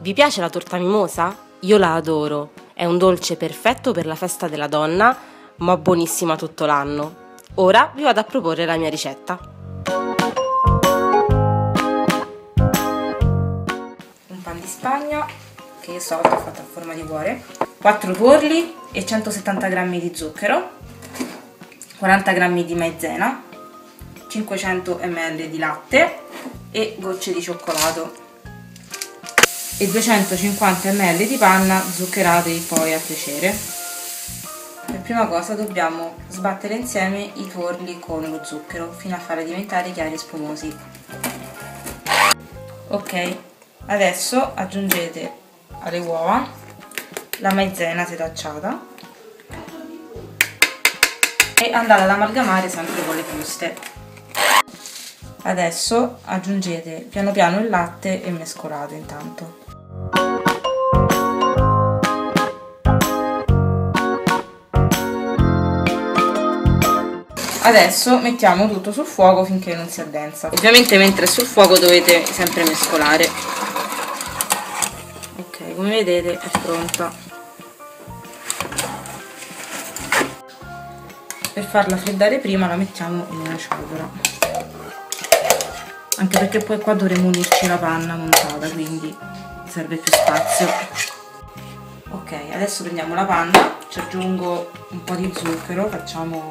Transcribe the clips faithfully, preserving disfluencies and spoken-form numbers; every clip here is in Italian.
Vi piace la torta mimosa? Io la adoro, è un dolce perfetto per la festa della donna, ma buonissima tutto l'anno. Ora vi vado a proporre la mia ricetta. Un pan di Spagna, che io stavolta ho fatto a forma di cuore, quattro tuorli e centosettanta grammi di zucchero, quaranta grammi di maizena, cinquecento millilitri di latte e gocce di cioccolato e duecentocinquanta millilitri di panna zuccherate poi a piacere. Per prima cosa dobbiamo sbattere insieme i tuorli con lo zucchero fino a farli diventare chiari e spumosi. Ok, adesso aggiungete alle uova la maizena setacciata e andate ad amalgamare sempre con le fruste. Adesso aggiungete piano piano il latte e mescolate intanto. Adesso mettiamo tutto sul fuoco finché non si addensa. Ovviamente mentre è sul fuoco dovete sempre mescolare. Ok, come vedete è pronta. Per farla freddare prima la mettiamo in una ciotola, anche perché poi qua dovremo unirci la panna montata, quindi serve più spazio. Ok, adesso prendiamo la panna, ci aggiungo un po' di zucchero, facciamo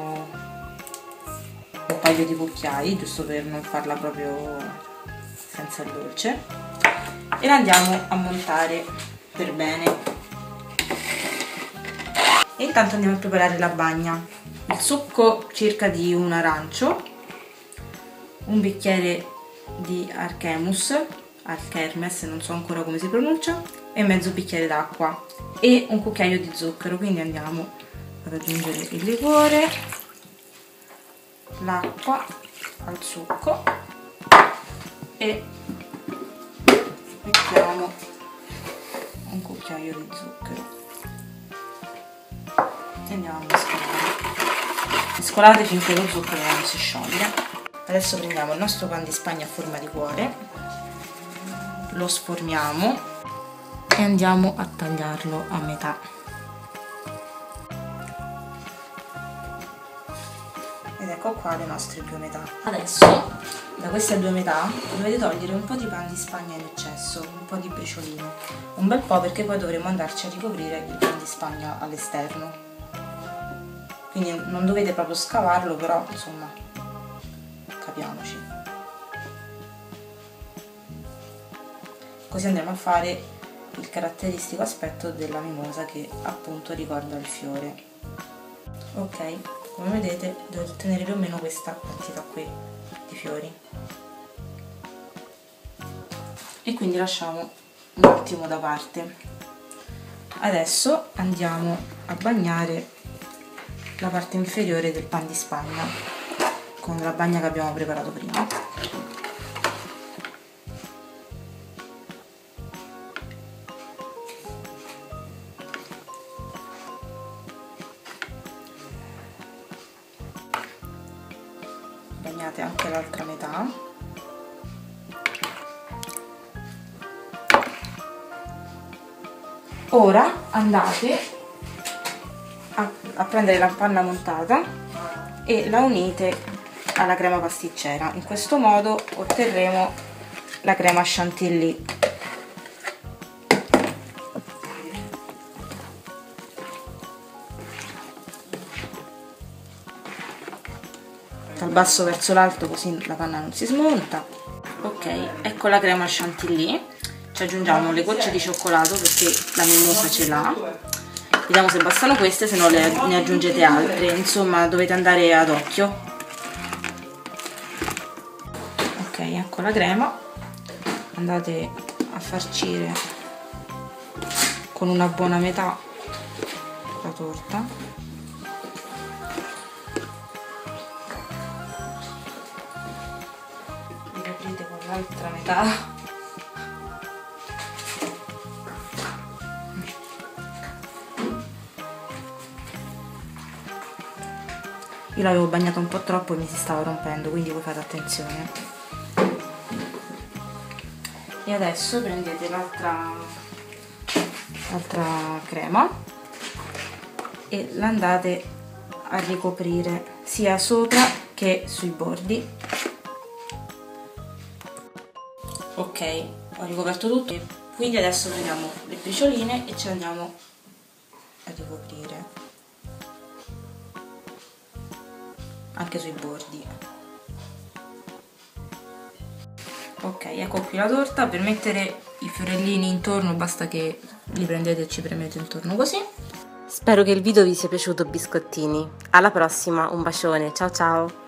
un paio di cucchiai, giusto per non farla proprio senza il dolce, e la andiamo a montare per bene. E intanto andiamo a preparare la bagna. Il succo circa di un arancio, un bicchiere di Archemus, Archermes, non so ancora come si pronuncia, e mezzo bicchiere d'acqua e un cucchiaio di zucchero. Quindi andiamo ad aggiungere il liquore, l'acqua al succo e mettiamo un cucchiaio di zucchero e andiamo a mescolare. Mescolate finché lo zucchero non si scioglie. Adesso prendiamo il nostro pan di Spagna a forma di cuore, lo sformiamo e andiamo a tagliarlo a metà. Ed ecco qua le nostre due metà. Adesso da queste due metà dovete togliere un po' di pan di Spagna in eccesso, un po' di briciolino, un bel po', perché poi dovremo andarci a ricoprire il pan di Spagna all'esterno. Quindi non dovete proprio scavarlo, però insomma capiamoci. Così andiamo a fare il caratteristico aspetto della mimosa, che appunto ricorda il fiore. Ok, come vedete dovete ottenere più o meno questa quantità qui di fiori e quindi lasciamo un attimo da parte. Adesso andiamo a bagnare la parte inferiore del pan di Spagna con la bagna che abbiamo preparato prima. Bagnate anche l'altra metà. Ora andate a, a prendere la panna montata e la unite alla crema pasticcera. In questo modo otterremo la crema chantilly. Dal basso verso l'alto, così la panna non si smonta. Ok, ecco la crema chantilly. Ci aggiungiamo le gocce di cioccolato perché la mimosa ce l'ha. Vediamo se bastano queste, se no le, ne aggiungete altre. Insomma, dovete andare ad occhio. Ok, ecco la crema. Andate a farcire con una buona metà la torta. Riaprite con l'altra metà. Io l'avevo bagnata un po' troppo e mi si stava rompendo, quindi voi fate attenzione. E adesso prendete l'altra l'altra crema e l'andate a ricoprire sia sopra che sui bordi. Ok, ho ricoperto tutto, quindi adesso prendiamo le bricioline e ce le andiamo a ricoprire anche sui bordi. Ok, ecco qui la torta. Per mettere i fiorellini intorno basta che li prendete e ci premete intorno così. Spero che il video vi sia piaciuto, biscottini. Alla prossima, un bacione, ciao ciao!